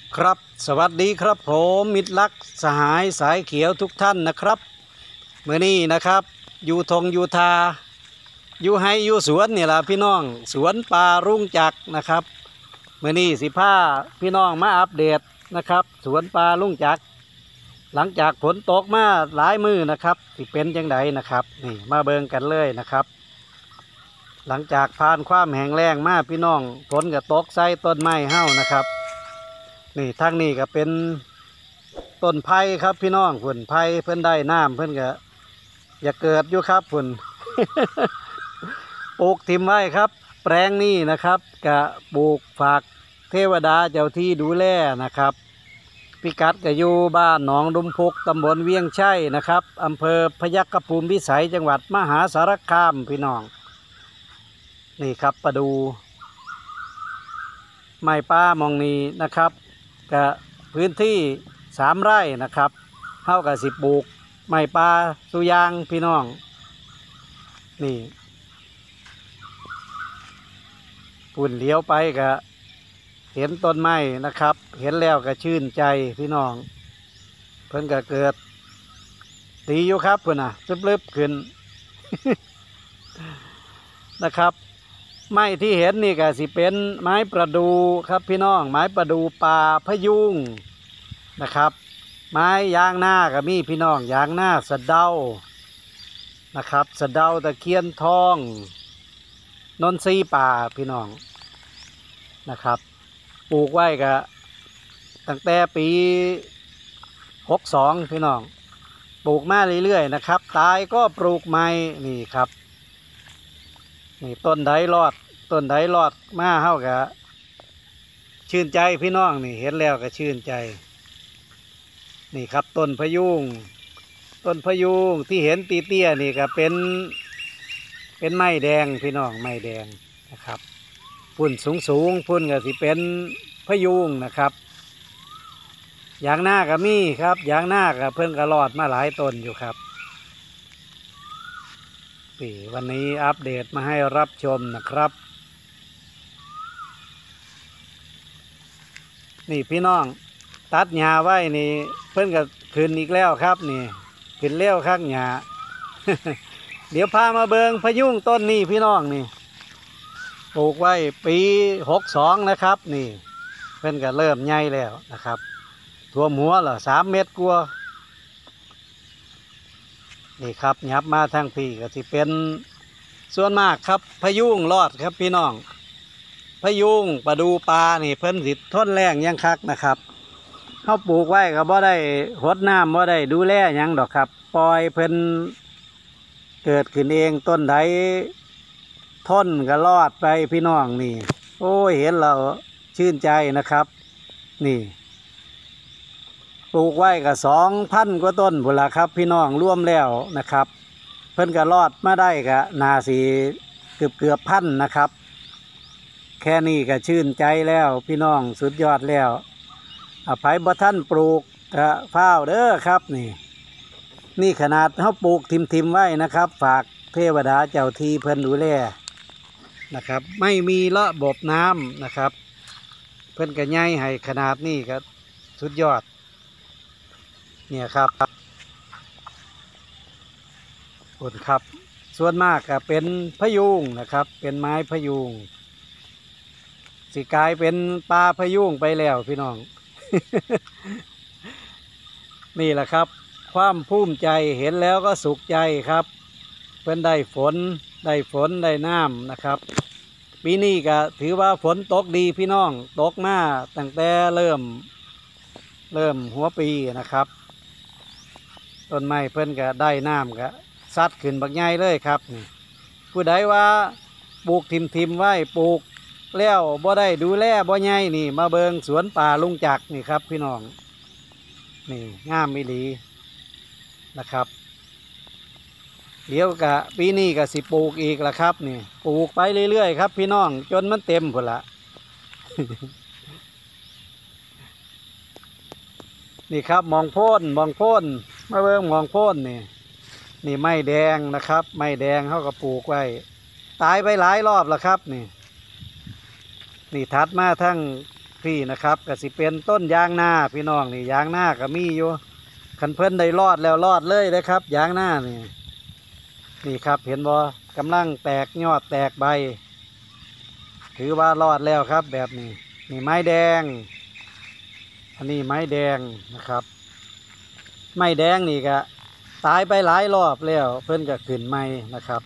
ครับสวัสดีครับผมมิตรรักสหายสายเขียวทุกท่านนะครับเมื่อนี้นะครับอยู่ทงอยู่ทาอยู่ไฮอยู่สวนนี่แหละพี่น้องสวนป่ารุ่งจักรนะครับเมื่อนี้15พี่น้องมาอัปเดตนะครับสวนป่ารุ่งจักรหลังจากฝนตกมาหลายมือนะครับที่เป็นจังไดนะครับนี่มาเบิ่งกันเลยนะครับหลังจากผ่านความแห้งแล้งมาพี่น้องฝนก็ตกใส่ต้นไม้เฮ้านะครับนี่ทางนี้ก็เป็นต้นไผ่ครับพี่น้องผลไผ่เพิ่นได้น้ำเพิ่นก็อย่าเกิดอยู่ครับผล ปลูกทิมไว้ครับแปลงนี้นะครับกะปลูกฝากเทวดาเจ้าที่ดูแลนะครับพิกัดก็อยู่บ้านหนองดุมพุกตำบลเวียงชัยนะครับอำเภอพยัคฆภูมิวิสัยจังหวัดมหาสารคามพี่น้องนี่ครับประดูไม้ป่ามองนี้นะครับกะพื้นที่3 ไร่นะครับเท่ากับ10 ปลูกไม้ป่าสุยางพี่น้องนี่ปุ่นเลี้ยวไปก็เห็นต้นไม้นะครับเห็นแล้วก็ชื่นใจพี่น้องเพิ่นก็เกิดตีอยู่ครับเพิ่นน่ะลึบๆขึ้น นะครับไม้ที่เห็นนี่ก็สิเป็นไม้ประดู่ครับพี่น้องไม้ประดู่ป่าพะยุงนะครับไม้ยางหน้าก็มีพี่น้องยางหน้าสะเดานะครับสะเดาตะเคียนทองนนทรีป่าพี่น้องนะครับปลูกไว้ก็ตั้งแต่ปี62พี่น้องปลูกมาเรื่อยๆนะครับตายก็ปลูกใหม่นี่ครับนี่ต้นใดรอดมาเฮากะชื่นใจพี่น้องนี่เห็นแล้วก็ชื่นใจนี่ครับต้นพะยุงที่เห็นตีเตี้ยนี่ก็เป็นไม้แดงพี่น้องไม้แดงนะครับพุ่นสูงพุ่นก็สิเป็นพะยุงนะครับยางหน้าก็มีครับยางหน้าก็เพิ่งก็รอดมาหลายต้นอยู่ครับวันนี้อัปเดตมาให้รับชมนะครับนี่พี่น้องตัดหญ้าไว้นี่เพิ่นก็ขึ้นอีกแล้วครับนี่ขึ้นเลี้ยวข้างหญ้า เดี๋ยวพามาเบิงพะยุงต้นนี้พี่น้องนี่ปลูกไว้ปี62นะครับนี่เพิ่นก็เริ่มใหญ่แล้วนะครับท่วมหัวละ3 เมตรกว่านี่ครับยับมาทางพี่ก็ที่เป็นส่วนมากครับพะยุงรอดครับพี่น้องพะยุงประดูปลานี่เพิ่นสิทนแรงยังคักนะครับเขาปลูกไว้ก็บ่ได้หดน้ำบ่ได้ดูแลยังดอกครับปล่อยเพิ่นเกิดขึ้นเองต้นใดทนก็รอดไปพี่น้องนี่โอ้ยเห็นเราชื่นใจนะครับนี่ปลูกไว้ก็2,000 กว่าต้นพุ่นละครับพี่น้องร่วมแล้วนะครับเพิ่นก็รอดมาได้ก็นาสีเกือบพันนะครับแค่นี้ก็ชื่นใจแล้วพี่น้องสุดยอดแล้วอภัยบ่ท่านปลูกก็ฟ้าวเด้อครับนี่ขนาดเขาปลูกทิมไว้นะครับฝากเทวดาเจ้าที่เพิ่นดูแลนะครับไม่มีระบบน้ำนะครับเพิ่นก็ใหญ่ให้ขนาดนี้ก็สุดยอดเนี่ยครับผลครับส่วนมากก็เป็นพะยุงนะครับเป็นไม้พะยุงสิกลายเป็นปลาพะยุงไปแล้วพี่น้อง นี่แหละครับความภูมิใจเห็นแล้วก็สุขใจครับเพิ่นได้ฝนได้น้ำนะครับปีนี้ก็ถือว่าฝนตกดีพี่น้องตกมาตั้งแต่เริ่มหัวปีนะครับต้นไม้เพิ่นก็ได้น้ำก็ซัดขึ้นบักใหญ่เลยครับนี่ผู้ใดว่าปลูกทิมไว้ปลูกแล้วบ่ได้ดูแลบ่ใหญ่นี่มาเบิงสวนป่าลุงจักรนี่ครับพี่น้องนี่งามอีหลีนะครับเดี๋ยวกะปีนี้ก็สิปลูกอีกละครับนี่ปลูกไปเรื่อยๆครับพี่น้องจนมันเต็มพุ่นละ นี่ครับมองโพ่นมาเบิ่งมองโพ่นนี่ไม้แดงนะครับไม้แดงเขาก็ปลูกไว้ตายไปหลายรอบแล้วครับนี่ถัดมาทั้งพี่นะครับก็สิเป็นต้นยางนาพี่น้องนี่ยางนาก็มีอยู่คันเพิ่นได้รอดแล้วรอดเลยนะครับยางนานี่ครับเห็นบ่กำลังแตกยอดแตกใบถือว่ารอดแล้วครับแบบนี้นี่ไม้แดงอันนี้ไม้แดงนะครับไม้แดงนี่ก็ตายไปหลายรอบแล้วเพิ่นก็ขึ้นใหม่นะครับ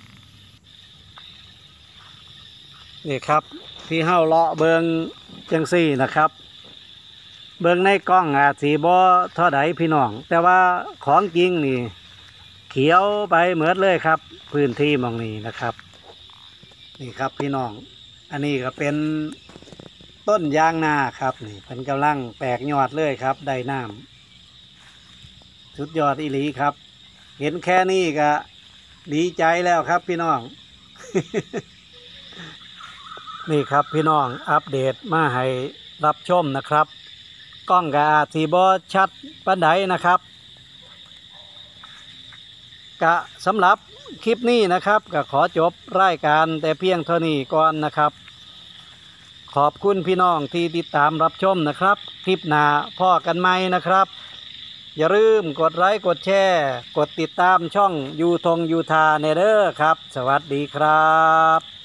นี่ครับที่เฮาเลาะเบิงจังซี่นะครับเบิงในกล้องอาจสีบ่เท่าใดพี่น้องแต่ว่าของจริงนี่เขียวไปเหมือนเลยครับพื้นที่มองนี้นะครับนี่ครับพี่น้องอันนี้ก็เป็นต้นยางนาครับนี่เป็นกำลังแตกยอดเลยครับได้น้ำสุดยอดอีหลีครับเห็นแค่นี้ก็ดีใจแล้วครับพี่น้อง นี่ครับพี่น้องอัปเดตมาให้รับชมนะครับกล้องก็อาจสิบ่ชัดปานใดนะครับกะสำหรับคลิปนี้นะครับก็ขอจบรายการแต่เพียงเท่านี้ก่อนนะครับขอบคุณพี่น้องที่ติดตามรับชมนะครับคลิปหน้าพ่อกันใหม่นะครับอย่าลืมกดไลค์กดแชร์กดติดตามช่องยูทาเนเดอร์ครับสวัสดีครับ